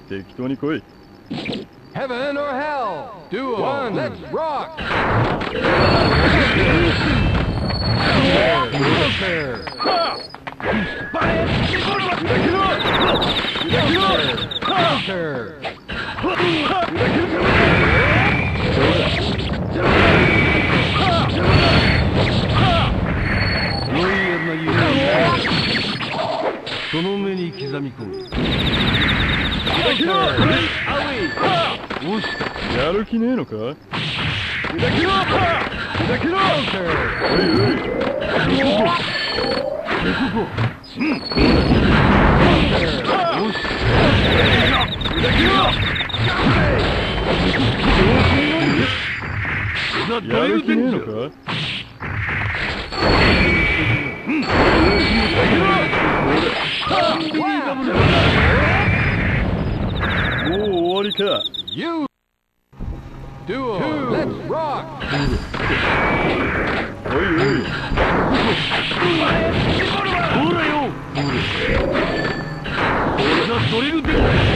適当に来い。 Heaven or hell? Duo. One. Let's rock. やる気ねえのか？おいおい。やる気ねえのか？もう終わりか。 You. Duo. Two. Let's rock. おいおい。 ほらよ。俺が取れるで。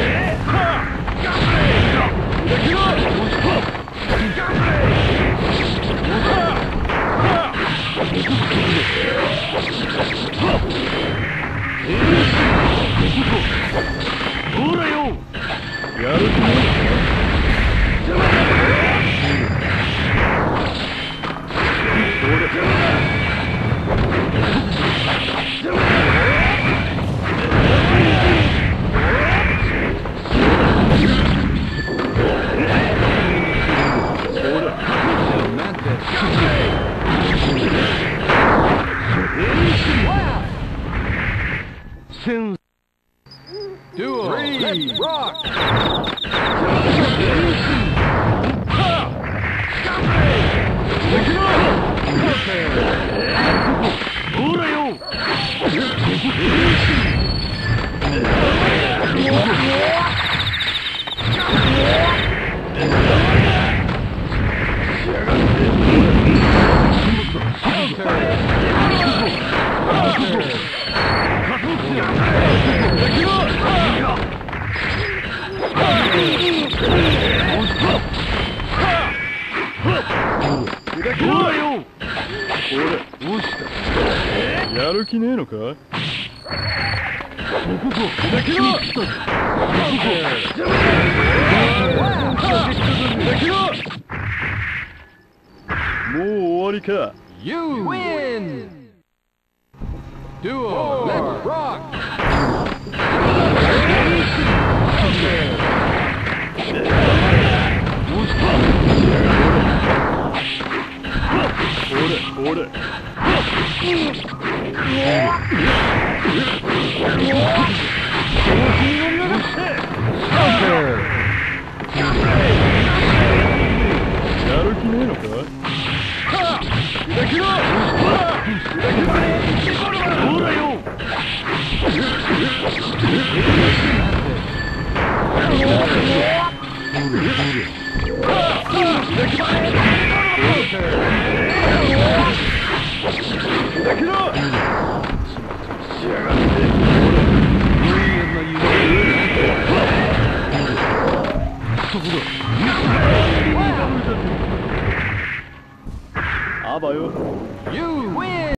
ほらよ。 やる気ねえのか？ Duo. Three. Let's rock. やる気ねえのか？もう終わりか。 You win. Duo. Let's rock. あばよ。 You win.